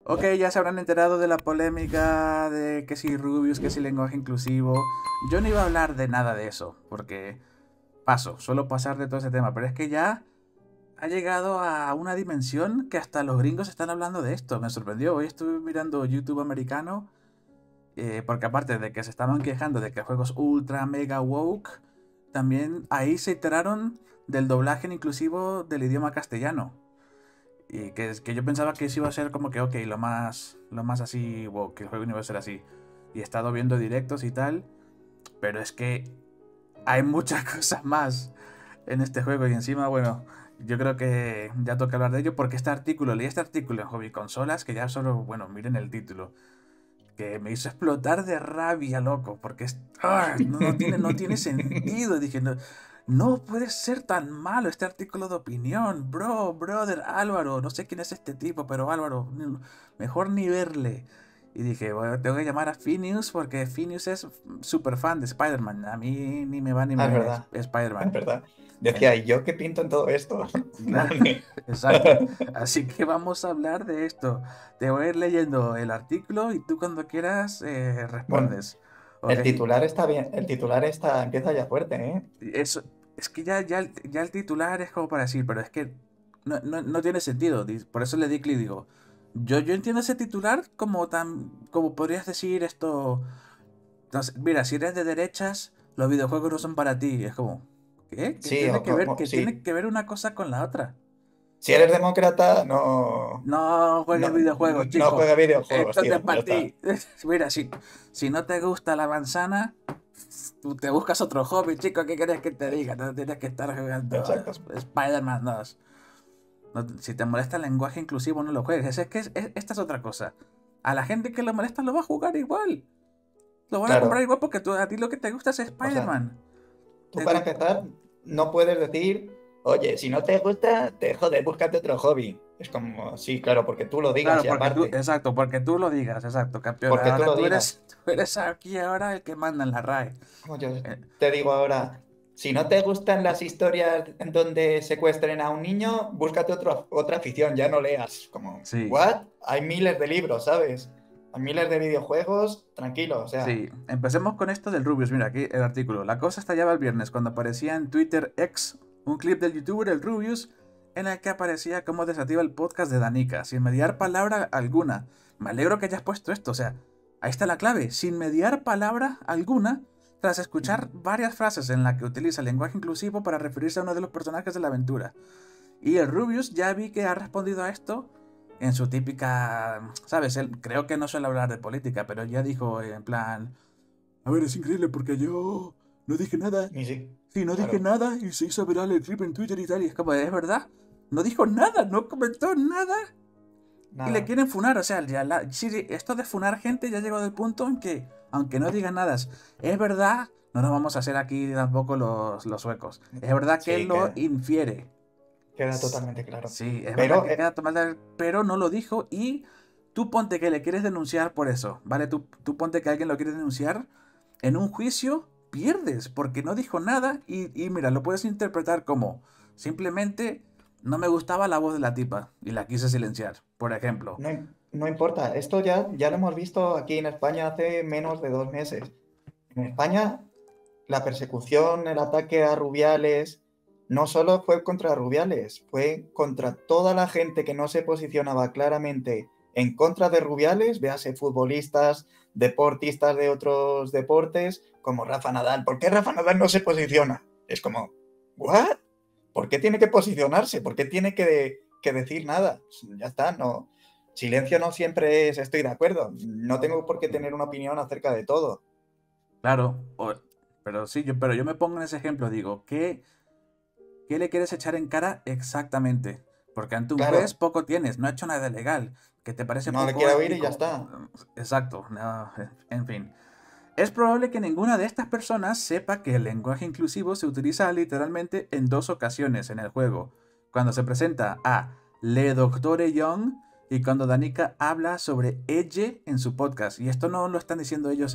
Ok, ya se habrán enterado de la polémica de que si Rubius, que si lenguaje inclusivo. Yo no iba a hablar de nada de eso, porque suelo pasar de todo ese tema, pero es que ya ha llegado a una dimensión que hasta los gringos están hablando de esto. Me sorprendió. Hoy estuve mirando YouTube americano, porque aparte de que se estaban quejando de que el juego es ultra mega woke, también ahí se enteraron del doblaje inclusivo del idioma castellano. Y que yo pensaba que eso iba a ser como que, ok, lo más así, wow, que el juego no iba a ser así. Y he estado viendo directos y tal, pero es que hay muchas cosas más en este juego. Y encima, bueno, yo creo que ya toca hablar de ello porque leí este artículo en Hobby Consolas, que ya solo, bueno, miren el título, que me hizo explotar de rabia, loco, porque no tiene sentido. Dije, no, no puede ser tan malo este artículo de opinión, brother, Álvaro, no sé quién es este tipo, pero Álvaro, mejor ni verle. Y dije, bueno, tengo que llamar a Phineas porque Phineas es súper fan de Spider-Man. A mí ni me va ni me Ah, es viene verdad, es Spider-Man. verdad. En- Decía, ¿y yo qué pinto en todo esto? Claro, Vale. exacto. Así que vamos a hablar de esto. Te voy a ir leyendo el artículo y tú cuando quieras Bueno, respondes. ¿Ok? el titular está bien, el titular empieza ya fuerte, ¿eh? Eso, es que ya el titular es como para decir, pero es que no tiene sentido. Por eso le di clic y digo, yo entiendo ese titular como podrías decir esto. Entonces, mira, si eres de derechas, los videojuegos no son para ti. Es como, ¿qué? ¿Qué Sí, tiene o que ver? ¿Qué tiene sí. que ver una cosa con la otra? Si eres demócrata, no, No juegues videojuegos, no chico. juega videojuegos, Esto no es tío, ya para está. ti. Mira, si no te gusta la manzana, tú te buscas otro hobby, chico. ¿Qué quieres que te diga? No tienes que estar jugando Exacto. Spider-Man 2. Si te molesta el lenguaje inclusivo, no lo juegues. Esta es otra cosa. A la gente que le molesta lo va a jugar igual. Lo van a comprar Claro, igual porque a ti lo que te gusta es o sea, Spider-Man. tú Te para gu- empezar no puedes decir, oye, si no te gusta, te joder, búscate otro hobby. Es como, sí, claro, porque tú lo digas Claro, y aparte, porque tú lo digas, exacto, campeón. porque tú Ahora lo digas. tú eres aquí ahora el que manda en la RAE. Como yo Eh, te digo ahora, si no te gustan las historias en donde secuestren a un niño, búscate otra afición, ya no leas. Como, sí, ¿what? Hay miles de libros, ¿sabes? Hay miles de videojuegos, tranquilo, o sea, sí. Empecemos con esto del Rubius. Mira, aquí el artículo. La cosa estallaba el viernes cuando aparecía en Twitter X un clip del youtuber El Rubius en el que aparecía cómo desactiva el podcast de Danica, sin mediar palabra alguna. Me alegro que hayas puesto esto, o sea, ahí está la clave, sin mediar palabra alguna, tras escuchar varias frases en las que utiliza el lenguaje inclusivo para referirse a uno de los personajes de la aventura. Y el Rubius ya vi que ha respondido a esto en su típica, ¿sabes? Él creo que no suele hablar de política, pero ya dijo en plan, a ver, es increíble porque yo no dije nada. y sí, Sí, no dije claro, nada y se hizo viral el clip en Twitter y tal. Y es como, es verdad, no dijo nada, no comentó nada. Y le nada, quieren funar, o sea, sí, esto de funar gente ya llegó del punto en que, aunque no digan nada, es verdad, no nos vamos a hacer aquí tampoco los suecos. Es verdad que él sí, lo infiere. queda totalmente claro. Sí, es verdad Pero, que queda tomar, pero no lo dijo y tú ponte que le quieres denunciar por eso, ¿vale? Tú ponte que alguien lo quiere denunciar en un juicio, pierdes porque no dijo nada y mira, lo puedes interpretar como simplemente no me gustaba la voz de la tipa y la quise silenciar, por ejemplo. no importa, esto ya lo hemos visto aquí en España hace menos de 2 meses. En España la persecución, el ataque a Rubiales, no solo fue contra Rubiales, fue contra toda la gente que no se posicionaba claramente en contra de Rubiales, véase futbolistas, deportistas de otros deportes, como Rafa Nadal. ¿Por qué Rafa Nadal no se posiciona? Es como, ¿what? ¿Por qué tiene que posicionarse? ¿Por qué tiene que decir nada? Ya está, no. Silencio no siempre es estoy de acuerdo. No tengo por qué tener una opinión acerca de todo. Claro, pero sí, pero yo me pongo en ese ejemplo, digo, ¿qué le quieres echar en cara exactamente? Porque ante un juez Claro, poco tienes, no ha hecho nada ilegal, que te parece no le poco quiero oír y ya ético. está. Exacto, no, en fin. Es probable que ninguna de estas personas sepa que el lenguaje inclusivo se utiliza literalmente en dos ocasiones en el juego. Cuando se presenta a Le Doctore Young y cuando Danica habla sobre ella en su podcast. Y esto no lo están diciendo ellos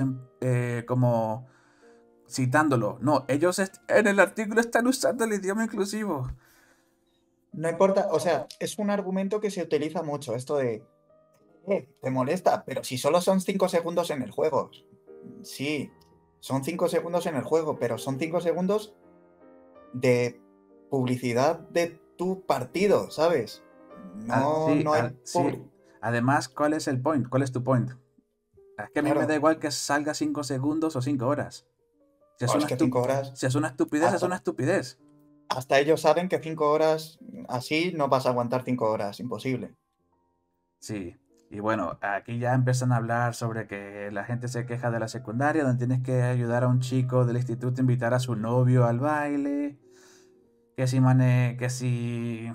como citándolo. No, ellos en el artículo están usando el idioma inclusivo. No importa, o sea, es un argumento que se utiliza mucho, esto de Te molesta, pero si solo son 5 segundos en el juego. Sí, son 5 segundos en el juego, pero son 5 segundos de publicidad de tu partido, ¿sabes? No, Sí, no hay sí. Además, ¿cuál es el point? ¿Cuál es tu point? Es que a mí me da Claro, igual que salga 5 segundos o 5 horas. Si es o es una que 5 horas, si es una estupidez, es una hasta, estupidez. hasta ellos saben que 5 horas así no vas a aguantar 5 horas, imposible. Sí. Y bueno, aquí ya empiezan a hablar sobre que la gente se queja de la secundaria, donde tienes que ayudar a un chico del instituto a invitar a su novio al baile. Que si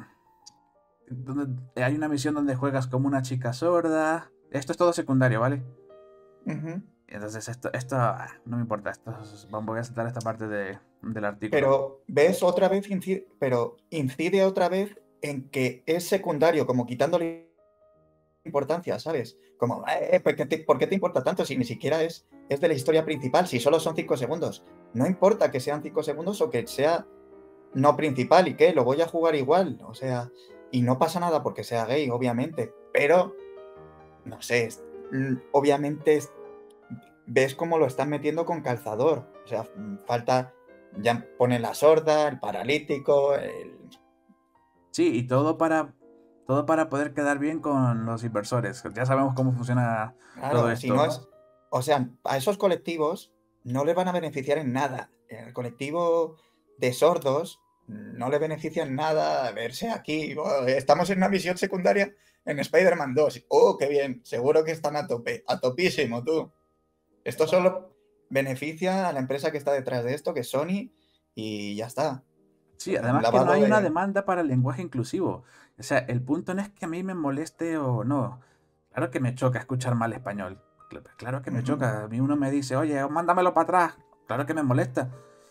hay una misión donde juegas como una chica sorda. Esto es todo secundario, ¿vale? Ujú. Entonces no me importa. Voy a saltar esta parte del artículo. Pero ves otra vez, pero incide otra vez en que es secundario, como quitándole importancia, ¿sabes? Como, ¿por qué te importa tanto si ni siquiera es de la historia principal, si solo son 5 segundos? No importa que sean 5 segundos o que sea no principal, ¿y qué? Lo voy a jugar igual, o sea, y no pasa nada porque sea gay, obviamente, pero, no sé, obviamente ves cómo lo están metiendo con calzador, o sea, falta, ya ponen la sorda, el paralítico, Sí, y todo para poder quedar bien con los inversores. Ya sabemos cómo funciona todo Claro, si no esto. es, o sea, a esos colectivos no les van a beneficiar en nada. El colectivo de sordos no le beneficia en nada verse aquí. "Oh, estamos en una misión secundaria en Spider-Man 2. Oh, qué bien, seguro que están a tope, a topísimo, tú. Esto solo beneficia a la empresa que está detrás de esto, que es Sony, y ya está. Sí, Un además que no lavado hay una de... demanda para el lenguaje inclusivo. O sea, el punto no es que a mí me moleste o no. Claro que me choca escuchar mal español. Claro que me Ujú. choca. A mí uno me dice, oye, mándamelo para atrás. Claro que me molesta.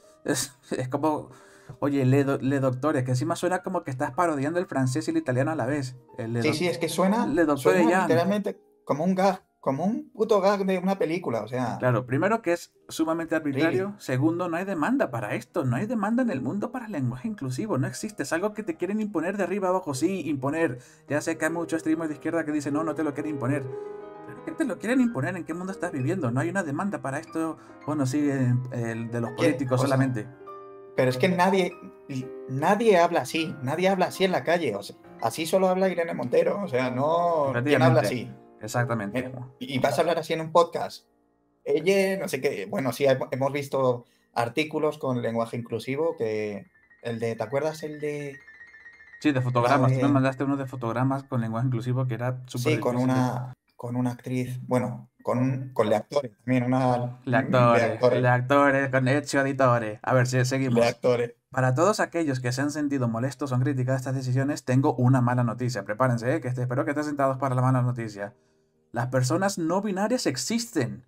Es como, oye, le doctores, que encima suena como que estás parodiando el francés y el italiano a la vez. Sí, sí, es que suena, Le doctore suena Jan. literalmente como un gag, como un puto gag de una película, o sea, Claro, primero que es sumamente really. arbitrario. Segundo, no hay demanda para esto. No hay demanda en el mundo para el lenguaje inclusivo. No existe. Es algo que te quieren imponer de arriba abajo. Sí, imponer. Ya sé que hay muchos streamers de izquierda que dicen, no, no te lo quieren imponer. Claro que te lo quieren imponer. ¿En qué mundo estás viviendo? No hay una demanda para esto. Bueno, sí, el de los políticos O sea, solamente. pero es que nadie habla así, nadie habla así en la calle, o sea, así solo habla Irene Montero, o sea, no, ¿quién habla Efectivamente. así? Exactamente. Y vas a hablar así en un podcast. Ella, no sé qué, bueno, sí, hemos visto artículos con lenguaje inclusivo que el de, ¿te acuerdas el de Sí, de la fotogramas. Tú me de mandaste uno de fotogramas con lenguaje inclusivo que era súper sí, difícil de... con una actriz, bueno, con leactores también, una Le leactores, actores, con Ezio Auditore. A ver, si seguimos. leactores. Para todos aquellos que se han sentido molestos o han criticado estas decisiones, tengo una mala noticia. Prepárense, espero que estén sentados para la mala noticia. Las personas no binarias existen.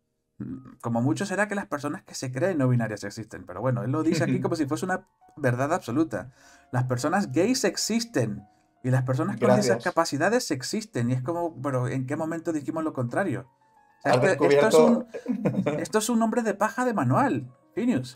Como mucho será que las personas que se creen no binarias existen. Pero bueno, él lo dice aquí como si fuese una verdad absoluta. Las personas gays existen. Y las personas con Gracias. discapacidades existen. Y es como, pero ¿en qué momento dijimos lo contrario? O sea, Has descubierto, esto es un hombre de paja de manual. Genius.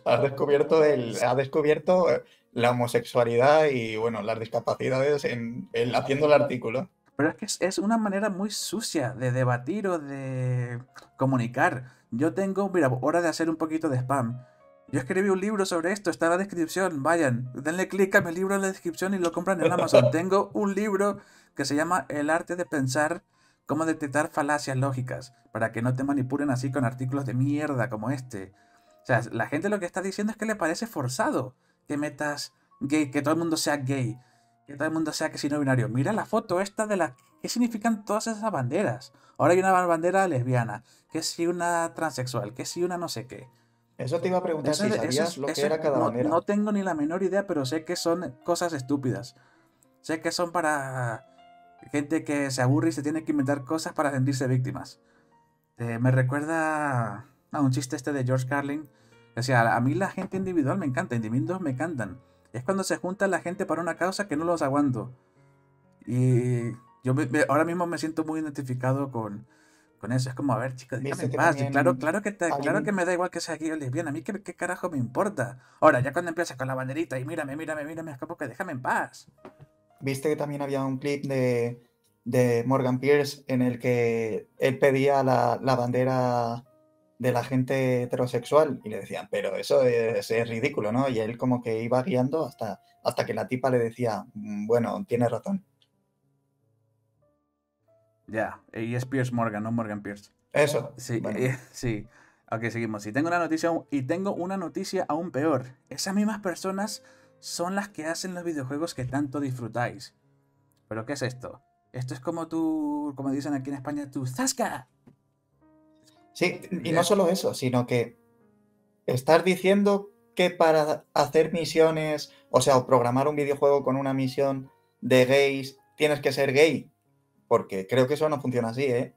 ha descubierto la homosexualidad y bueno, las discapacidades haciendo el artículo. Pero es que es una manera muy sucia de debatir o de comunicar. Yo tengo, mira, hora de hacer un poquito de spam. Yo escribí un libro sobre esto, está en la descripción. Vayan, denle clic a mi libro en la descripción y lo compran en Amazon. Tengo un libro que se llama El arte de pensar, cómo detectar falacias lógicas, para que no te manipulen así con artículos de mierda como este. O sea, la gente lo que está diciendo es que le parece forzado que metas gay, que todo el mundo sea gay, que todo el mundo sea que si no binario. Mira la foto esta de la... ¿Qué significan todas esas banderas? Ahora hay una bandera lesbiana, que si una transexual, que si una no sé qué. Eso te iba a preguntar si sabías lo que era cada No bandera. tengo ni la menor idea, pero sé que son cosas estúpidas. Sé que son para gente que se aburre y se tiene que inventar cosas para sentirse víctimas. Me recuerda a un chiste este de George Carlin. O sea, a mí la gente individual me encanta, individuos me encantan. Es cuando se junta la gente para una causa que no los aguanto. Y yo ahora mismo me siento muy identificado con eso. Es como, a ver, chico, déjame Viste en que paz. Y claro, también hay claro que un, me da igual que sea gay o lesbiana. A mí qué carajo me importa. Ahora, ya cuando empiezas con la banderita y mírame, es como que déjame en paz. viste que también había un clip de Morgan Pierce en el que él pedía la bandera de la gente heterosexual y le decían, pero eso es ridículo, ¿no? Y él como que iba guiando hasta que la tipa le decía, bueno, tienes razón. Ya, y es Pierce Morgan, no Morgan Pierce. Eso, Sí, bueno. sí. Ok, seguimos. Tengo una noticia aún peor. Esas mismas personas son las que hacen los videojuegos que tanto disfrutáis. ¿Pero qué es esto? Esto es como como dicen aquí en España, tu zasca. Sí, y no solo eso, sino que estás diciendo que para hacer misiones, o sea, o programar un videojuego con una misión de gays, tienes que ser gay. Porque creo que eso no funciona así, ¿eh?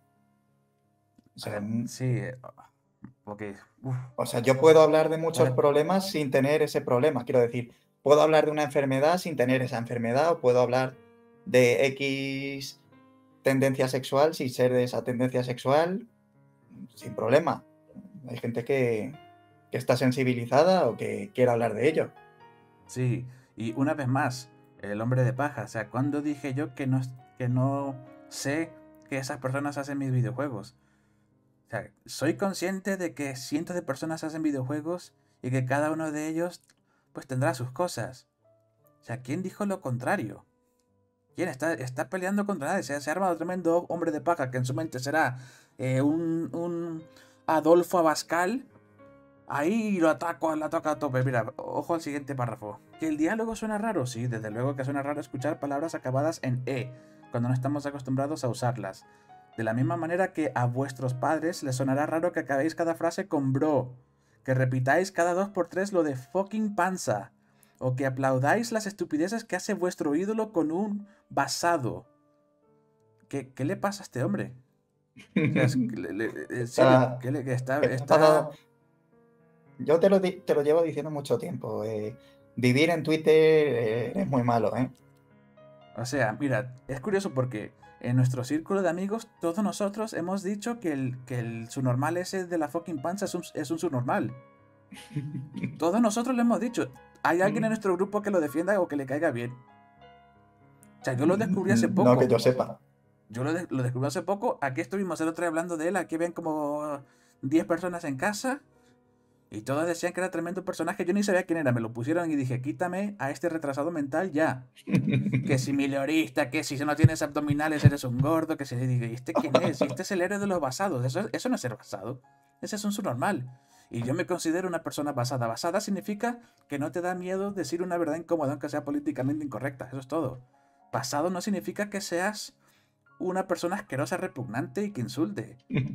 O sea, Sí, ok. Uf. o sea, yo puedo hablar de muchos Vale. problemas sin tener ese problema. Quiero decir, puedo hablar de una enfermedad sin tener esa enfermedad, o puedo hablar de X tendencia sexual sin ser de esa tendencia sexual, sin problema. Hay gente que está sensibilizada o que quiere hablar de ello. Sí, y una vez más, el hombre de paja. O sea, ¿cuándo dije yo que no sé que esas personas hacen mis videojuegos? O sea, soy consciente de que cientos de personas hacen videojuegos y que cada uno de ellos pues tendrá sus cosas. O sea, ¿quién dijo lo contrario? ¿Quién está peleando contra nadie? Se ha armado tremendo hombre de paja que en su mente será un Adolfo Abascal. Ahí lo ataca a tope. Mira, ojo al siguiente párrafo. ¿Que el diálogo suena raro? Sí, desde luego que suena raro escuchar palabras acabadas en E, cuando no estamos acostumbrados a usarlas. De la misma manera que a vuestros padres les sonará raro que acabéis cada frase con bro, que repitáis cada 2 por 3 lo de fucking panza, o que aplaudáis las estupideces que hace vuestro ídolo con un basado. ¿Qué le pasa a este hombre? O sea, en serio, Está, que está está... enfadado. Yo te lo llevo diciendo mucho tiempo. Vivir en Twitter es muy malo, ¿eh? O sea, mira, es curioso porque en nuestro círculo de amigos, todos nosotros hemos dicho que el subnormal ese de la fucking panza es un subnormal. Todos nosotros lo hemos dicho. ¿Hay alguien en nuestro grupo que lo defienda o que le caiga bien? O sea, yo lo descubrí hace No que poco. yo sepa. Yo lo descubrí hace poco. Aquí estuvimos el otro día hablando de él. Aquí ven como 10 personas en casa. Y todos decían que era tremendo personaje. Yo ni sabía quién era. Me lo pusieron y dije, quítame a este retrasado mental ya. Que si miliorista, que si no tienes abdominales eres un gordo, que si digo, ¿y este quién es? Y este es el héroe de los basados. Eso no es ser basado. Ese es un subnormal. Y yo me considero una persona basada. Basada significa que no te da miedo decir una verdad incómoda aunque sea políticamente incorrecta. Eso es todo. Basado no significa que seas una persona asquerosa, repugnante y que insulte.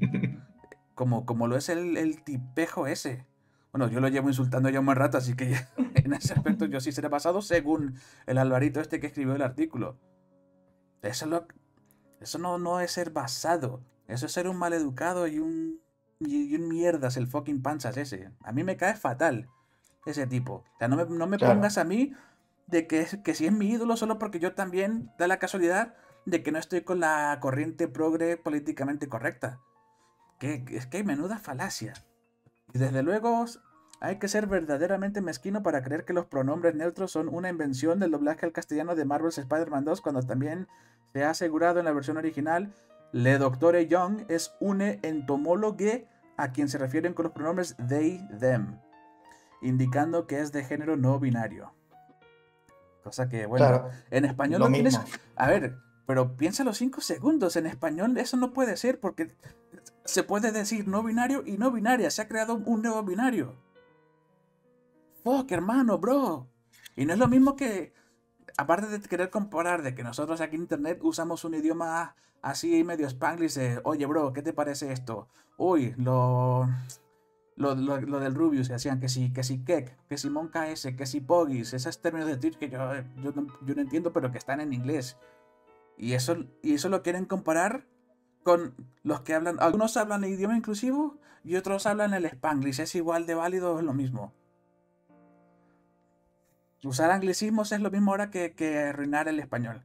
Como lo es el tipejo ese. Bueno, yo lo llevo insultando ya un buen rato, así que en ese aspecto yo sí seré basado según el Alvarito este que escribió el artículo. Eso, eso no es ser basado. Eso es ser un maleducado y un mierdas, el fucking panzas ese. A mí me cae fatal ese tipo. O sea, no me Claro. pongas a mí de que si es mi ídolo solo porque yo también da la casualidad de que no estoy con la corriente progre políticamente correcta. Es que hay menuda falacia. Y desde luego hay que ser verdaderamente mezquino para creer que los pronombres neutros son una invención del doblaje al castellano de Marvel's Spider-Man 2 cuando también se ha asegurado en la versión original Le Doctore Young es une entomólogue a quien se refieren con los pronombres they, them, indicando que es de género no binario. Cosa que, bueno, Claro, en español lo lo tienes... mismo. A ver, pero piénsalo 5 segundos. En español eso no puede ser porque se puede decir no binario y no binaria. Se ha creado un nuevo binario. Fuck, hermano, bro. Y no es lo mismo que, aparte de querer comparar de que nosotros aquí en internet usamos un idioma así medio spanglish de, oye, bro, ¿qué te parece esto? Uy, lo del Rubius, que hacían que si Kek, que si Monka S, que si Poggies, esos términos de Twitch que yo no entiendo, pero que están en inglés. Y eso lo quieren comparar con los que hablan. Algunos hablan el idioma inclusivo y otros hablan el Spanglish. ¿Es igual de válido o es lo mismo? Usar anglicismos es lo mismo ahora que arruinar el español.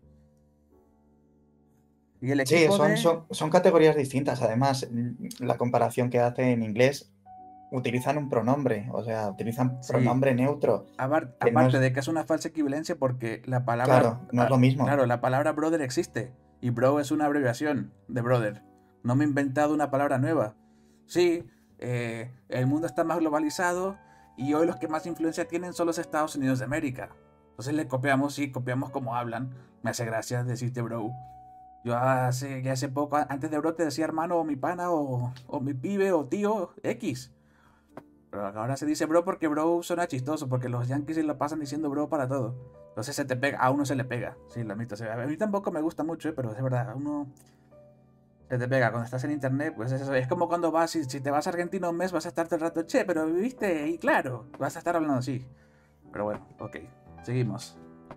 Y el Sí, equipo de. son categorías distintas. Además, la comparación que hace en inglés, utilizan un pronombre, o sea, utilizan Sí, pronombre neutro, que no aparte es, de que es una falsa equivalencia porque la palabra. claro, no es lo mismo. Claro, la palabra brother existe. Y bro es una abreviación de brother. No me he inventado una palabra nueva. Sí, el mundo está más globalizado y hoy los que más influencia tienen son los Estados Unidos de América. Entonces le copiamos, sí, copiamos como hablan. Me hace gracia decirte bro. Yo hace poco, antes de bro, te decía hermano o mi pana o mi pibe o tío X. Pero ahora se dice bro porque bro suena chistoso, porque los yankees se lo pasan diciendo bro para todo. Entonces se te pega, a uno se le pega. Sí, lo admito. O sea, a mí tampoco me gusta mucho, pero es verdad, a uno se te pega. Cuando estás en internet, pues eso. Es como cuando vas, si te vas a Argentina un mes, vas a estar todo el rato, che, pero viviste, y claro, vas a estar hablando así. Pero bueno, ok, seguimos.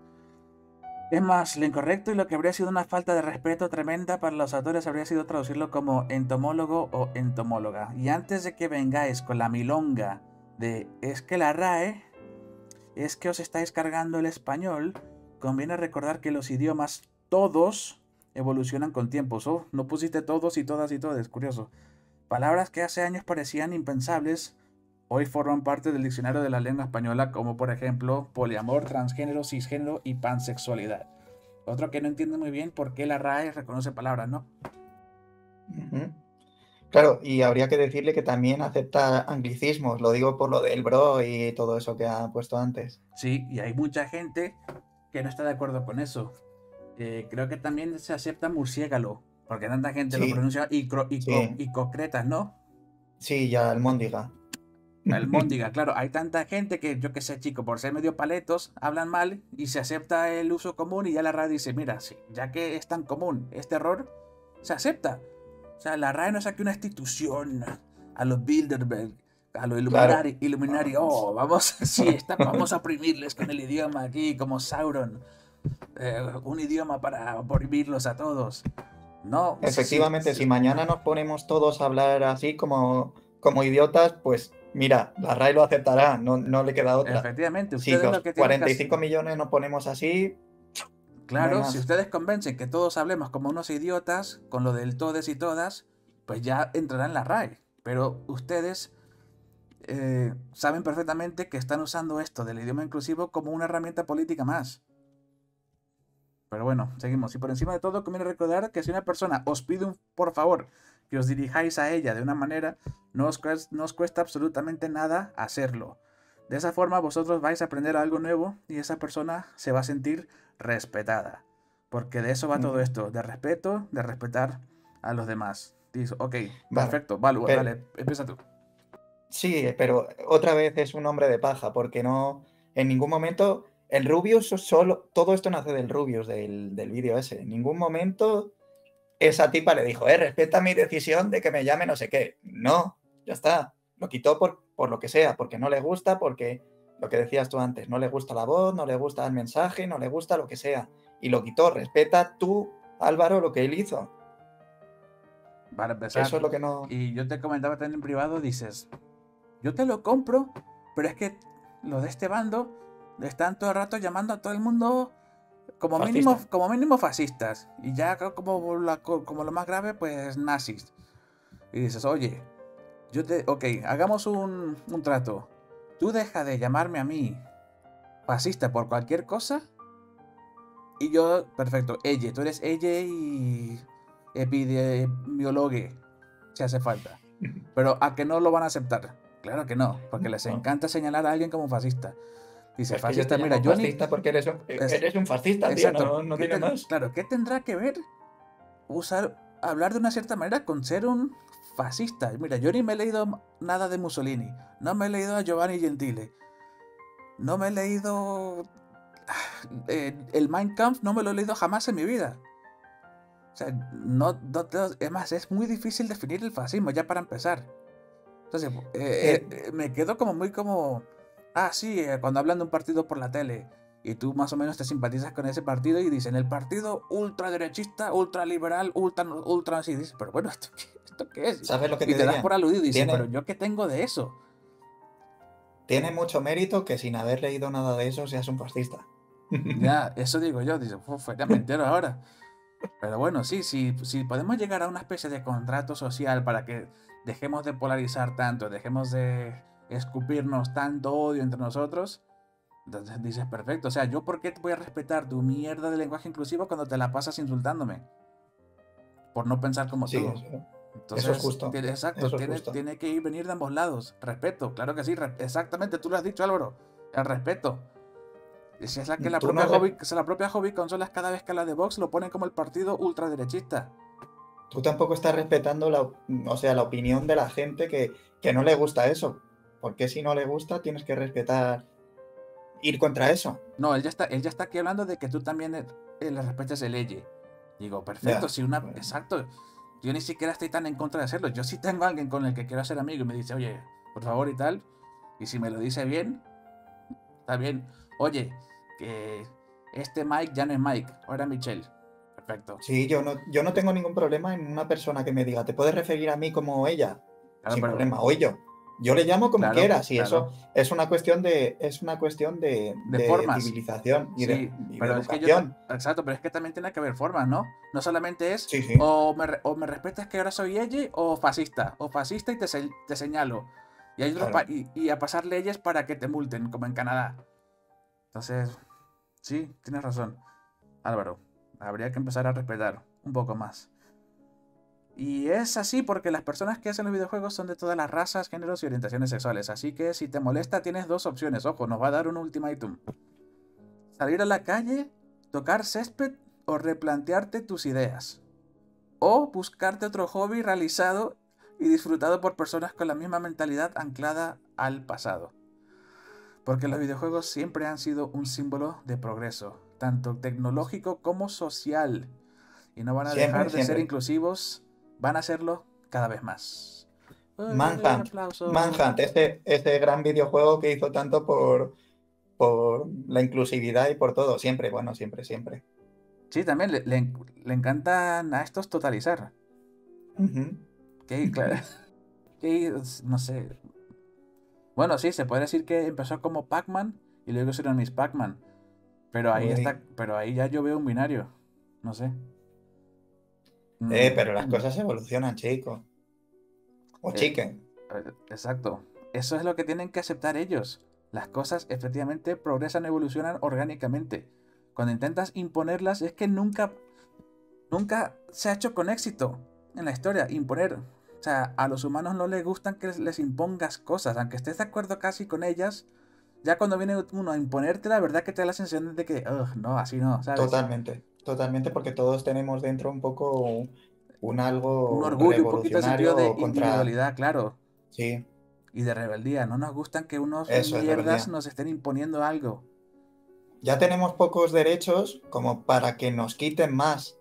Es más, lo incorrecto y lo que habría sido una falta de respeto tremenda para los autores habría sido traducirlo como entomólogo o entomóloga. Y antes de que vengáis con la milonga de es que la RAE, es que os estáis cargando el español, conviene recordar que los idiomas todos evolucionan con tiempos. Oh, no pusiste todos y todas y todes, curioso. Palabras que hace años parecían impensables, hoy forman parte del diccionario de la lengua española, como por ejemplo poliamor, transgénero, cisgénero y pansexualidad. Otro que no entiende muy bien por qué la RAE reconoce palabras, ¿no? Ujú. Claro, y habría que decirle que también acepta anglicismos, lo digo por lo del bro y todo eso que ha puesto antes. Sí, y hay mucha gente que no está de acuerdo con eso. Creo que también se acepta murciégalo, porque tanta gente lo Sí, pronuncia sí, y concretas, ¿no? sí, ya almóndiga. Almóndiga, claro, hay tanta gente que, yo qué sé, chico, por ser medio paletos, hablan mal y se acepta el uso común y ya la RAE dice, mira, sí, ya que es tan común este error, se acepta. O sea, la RAE no es aquí una institución a los Bilderberg, a los Claro. Illuminati, oh, vamos, sí, vamos a oprimirles con el idioma aquí como Sauron, un idioma para oprimirlos a todos. No, sí, sí, Efectivamente, si mañana nos ponemos todos a hablar así como idiotas, pues mira, la RAE lo aceptará, no, no le queda otra. efectivamente, Si ustedes lo los que tienen que hacer. 45 millones nos ponemos así, no hay Claro, si más. ustedes convencen que todos hablemos como unos idiotas, con lo del todes y todas, pues ya entrará en la RAE. Pero ustedes saben perfectamente que están usando esto del idioma inclusivo como una herramienta política más. Pero bueno, seguimos. Y por encima de todo, conviene recordar que si una persona os pide por favor que os dirijáis a ella de una manera, no os cuesta absolutamente nada hacerlo. De esa forma vosotros vais a aprender algo nuevo y esa persona se va a sentir respetada. Porque de eso va todo Ujú. esto, de respeto, de respetar a los demás. Dice, ok, Vale, perfecto, vale, pero dale, empieza tú. sí, pero otra vez es un hombre de paja, porque no, en ningún momento, el Rubius solo, todo esto nace del Rubius, del vídeo ese. En ningún momento esa tipa le dijo, respeta mi decisión de que me llame no sé qué. No, ya está. Lo quitó por lo que sea, porque no le gusta, porque lo que decías tú antes, no le gusta la voz, no le gusta el mensaje, no le gusta lo que sea. Y lo quitó. Respeta tú, Álvaro, lo que él hizo. Para Que eso empezar, es lo que no. y yo te comentaba también en privado, dices, yo te lo compro, pero es que los de este bando están todo el rato llamando a todo el mundo Fascista. como mínimo fascistas. Y ya como lo más grave, pues nazis. Y dices, oye, ok, hagamos un trato. Tú deja de llamarme a mí fascista por cualquier cosa. Y yo, perfecto, ella, tú eres ella y epidemiólogo, si hace falta. Pero a que no lo van a aceptar. Claro que no, porque les No. encanta señalar a alguien como fascista. Dice, Es que yo te fascista, mira, llamo Johnny, fascista porque es, eres un fascista, tío, exacto, no, no tiene más. claro, ¿qué tendrá que ver hablar de una cierta manera con ser un fascista? Mira, yo ni me he leído nada de Mussolini, no me he leído a Giovanni Gentile, no me he leído el Mein Kampf, no me lo he leído jamás en mi vida. O sea, es más, es muy difícil definir el fascismo, ya para empezar. Entonces, Eh, me quedo como muy como, sí, cuando hablan de un partido por la tele y tú más o menos te simpatizas con ese partido y dicen el partido ultraderechista, ultraliberal, ultra así, dices, pero bueno, ¿esto qué es? ¿Sabes lo que Y te te das por diría? aludido y dices, pero Tiene, yo qué tengo de eso. tiene mucho mérito que sin haber leído nada de eso seas un fascista. Ya, eso digo yo, dice, ya me entero ahora. Pero bueno, sí, si podemos llegar a una especie de contrato social para que dejemos de polarizar tanto, dejemos de escupirnos tanto odio entre nosotros, entonces dices, perfecto, o sea, ¿yo por qué voy a respetar tu mierda de lenguaje inclusivo cuando te la pasas insultándome? por no pensar como Sí, tú. eso es Entonces, justo. exacto, Eso es justo. tiene que venir de ambos lados. Respeto, claro que sí, exactamente, tú lo has dicho, Álvaro. El respeto. Y si es la que la Tú no, propia hobby, que la propia hobby consolas cada vez que habla de Vox lo ponen como el partido ultraderechista. tú tampoco estás respetando o sea, la opinión de la gente que no le gusta eso. Porque si no le gusta, tienes que respetar, ir contra eso. No, él ya está aquí hablando de que tú también le respetes el ley. Digo, perfecto, Ya. si una. Exacto. Yo ni siquiera estoy tan en contra de hacerlo. Yo sí tengo a alguien con el que quiero ser amigo y me dice, oye, por favor y tal. Y si me lo dice bien, está bien. Oye, que este Mike ya no es Mike, ahora es Michelle. Perfecto. Sí, yo no tengo ningún problema en una persona que me diga, ¿te puedes referir a mí como ella? Claro, Sin pero. problema, o yo. Yo le llamo como Claro, quieras y claro. eso es una cuestión De de formas. civilización Sí, y de pero es que yo. educación. Exacto, pero es que también tiene que haber formas, ¿no? No solamente es Sí, sí, o me respetas que ahora soy ella o fascista y te señalo. Y, hay claro. y a pasar leyes para que te multen, como en Canadá. Entonces, sí, tienes razón, Álvaro. Habría que empezar a respetar un poco más. Y es así porque las personas que hacen los videojuegos son de todas las razas, géneros y orientaciones sexuales. Así que si te molesta tienes dos opciones. Ojo, nos va a dar un ultimátum. Salir a la calle, tocar césped o replantearte tus ideas. O buscarte otro hobby realizado y disfrutado por personas con la misma mentalidad anclada al pasado. Porque los videojuegos siempre han sido un símbolo de progreso, tanto tecnológico como social. Y no van a Siempre, dejar de ser siempre. inclusivos, van a serlo cada vez más. Un Manhunt. aplauso. Manhunt, ese gran videojuego que hizo tanto por la inclusividad y por todo. Siempre, bueno, siempre, siempre. Sí, también le encantan a estos totalizar. Ujú. Que, claro, que, no sé. Bueno, sí, se puede decir que empezó como Pac-Man y luego hicieron Miss Pac-Man. Pero ahí Uy. está, pero ahí ya yo veo un binario. No sé. Mm, Pero las cosas evolucionan, chicos. O eh, chicken. exacto. Eso es lo que tienen que aceptar ellos. Las cosas efectivamente progresan, evolucionan orgánicamente. Cuando intentas imponerlas es que nunca se ha hecho con éxito en la historia. Imponer. O sea, a los humanos no les gustan que les impongas cosas. Aunque estés de acuerdo casi con ellas, ya cuando viene uno a imponerte, la verdad que te da la sensación de que, "Ugh, no, así no, ¿sabes? Totalmente. Totalmente, porque todos tenemos dentro un poco un Un algo orgullo, un poquito de sentido revolucionario de o contra. individualidad, claro, Sí, y de rebeldía. No nos gustan que unos eso es mierdas rebeldía. nos estén imponiendo algo. Ya tenemos pocos derechos como para que nos quiten más.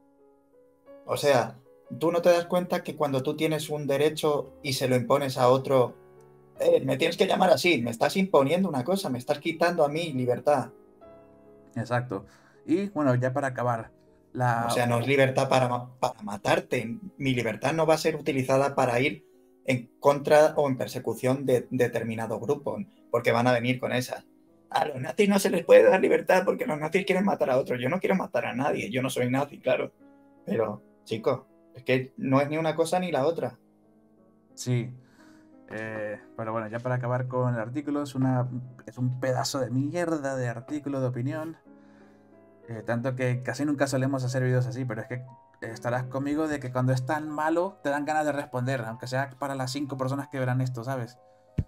O sea, tú no te das cuenta que cuando tú tienes un derecho y se lo impones a otro, me tienes que llamar así, me estás imponiendo una cosa, me estás quitando a mí libertad. Exacto. Y bueno, ya para acabar, O la... sea, no es libertad para matarte. Mi libertad no va a ser utilizada para ir en contra o en persecución de determinado grupo, porque van a venir con esas. A los nazis no se les puede dar libertad porque los nazis quieren matar a otros. Yo no quiero matar a nadie, yo no soy nazi, claro. Pero, chicos, es que no es ni una cosa ni la otra. Sí. Pero bueno, ya para acabar con el artículo, es un pedazo de mierda de artículo de opinión. Tanto que casi nunca solemos hacer vídeos así, pero es que estarás conmigo de que cuando es tan malo te dan ganas de responder, aunque sea para las 5 personas que verán esto, ¿sabes?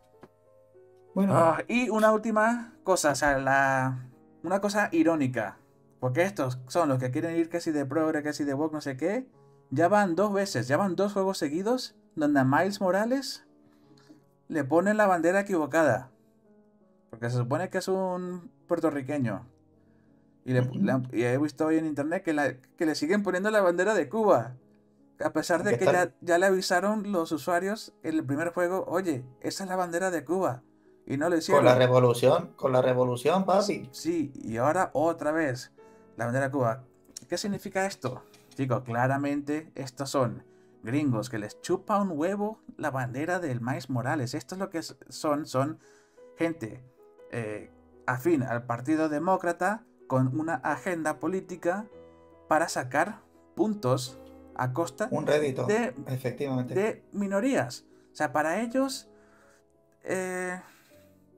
Bueno, Y una última cosa, o sea, una cosa irónica. Porque estos son los que quieren ir que si de progre, que si de woke, no sé qué. Ya van dos veces, ya van dos juegos seguidos donde a Miles Morales le ponen la bandera equivocada. Porque se supone que es un puertorriqueño. ujú. Y he visto hoy en internet que le siguen poniendo la bandera de Cuba. A pesar Hay de que que estar ya le avisaron los usuarios en el primer juego, oye, esa es la bandera de Cuba. Y no lo hicieron. con la revolución, papi. Sí, y ahora otra vez, la bandera de Cuba. ¿Qué significa esto? Chicos, claramente estos son gringos que les chupa un huevo la bandera del Maíz Morales. Esto es lo que son gente eh, afín al Partido Demócrata con una agenda política para sacar puntos a costa Un rédito, de, efectivamente. de minorías. O sea, para ellos, eh,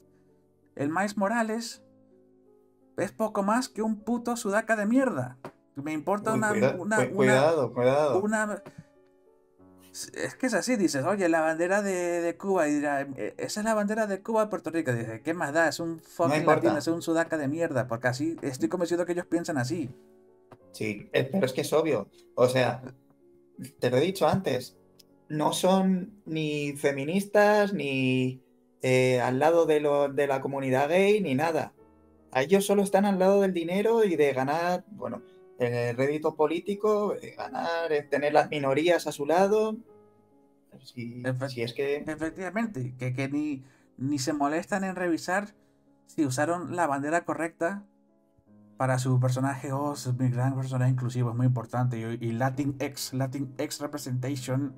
el Maíz Morales es poco más que un puto sudaca de mierda. Me importa Uy, una, cuidado, cuidado. una... Es que es así, dices, oye, la bandera de Cuba, y dirá, esa es la bandera de Cuba de Puerto Rico. Dice, ¿qué más da? Es un No fucking latino, es importa. un sudaca de mierda, porque así estoy convencido que ellos piensan así. Sí, pero es que es obvio. O sea, te lo he dicho antes, no son ni feministas ni al lado de la comunidad gay ni nada. A ellos solo están al lado del dinero y de ganar, bueno, el rédito político, ganar, tener las minorías a su lado. Efe- Si es que, Efectivamente, que ni se molestan en revisar si usaron la bandera correcta para su personaje. Oh, es mi gran personaje inclusivo, es muy importante. Y Latin X Representation.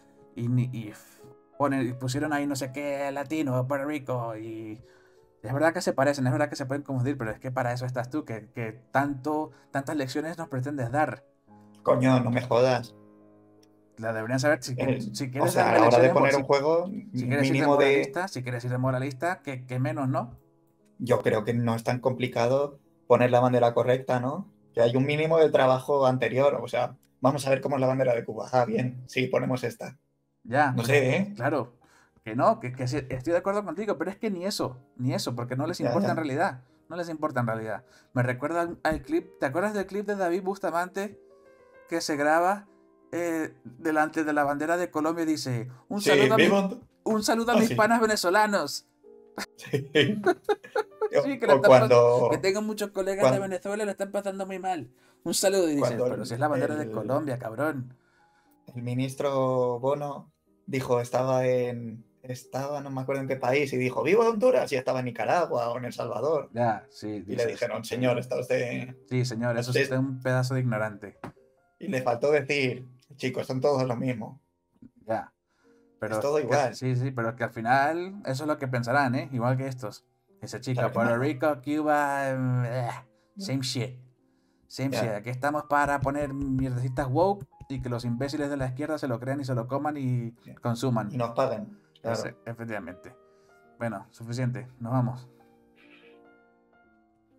Y pusieron ahí no sé qué, latino, Puerto Rico. Y es verdad que se parecen, es verdad que se pueden confundir, pero es que para eso estás tú, que tantas lecciones nos pretendes dar. coño, no me jodas. La deberían saber. Si O quieres sea, a darme la hora de lecciones, poner un juego, si quieres ir de mínimo de... moralista, si quieres ir de moralista, que menos, ¿no? Yo creo que no es tan complicado poner la bandera correcta, ¿no? Que hay un mínimo de trabajo anterior. O sea, vamos a ver cómo es la bandera de Cuba. Ah, bien, sí, ponemos esta. Ya, No pero es sé, que, ¿eh? claro, que no, que sí, estoy de acuerdo contigo, pero es que ni eso, porque no les Ya, importa en ya. realidad, no les importa en realidad. Me recuerda al clip, ¿te acuerdas del clip de David Bustamante que se graba delante de la bandera de Colombia y dice, Sí, vivo... un saludo a Ah, mis sí. panas venezolanos? Sí. Sí, O que cuando, tengo muchos colegas de cuando, Venezuela y lo están pasando muy mal. Un saludo y dices, cuando pero si es la bandera de Colombia, cabrón. el ministro Bono dijo, estaba, no me acuerdo en qué país, y dijo, vivo Honduras, y estaba en Nicaragua o en El Salvador. Ya, sí, Y le dices. dijeron, señor, está usted... Sí, señor, eso es usted un pedazo de ignorante. Y le faltó decir, chicos, son todos lo mismo. Ya. Es Pero todo igual. sí, sí, pero que al final eso es lo que pensarán, ¿eh? Igual que estos. Ese chico, Claro que Puerto no. Rico, Cuba, same shit. Same shit. Ya, Aquí estamos para poner mierdecitas woke y que los imbéciles de la izquierda se lo crean y se lo coman y ya. Y consuman. nos paguen, claro. Efectivamente. Bueno, suficiente. Nos vamos.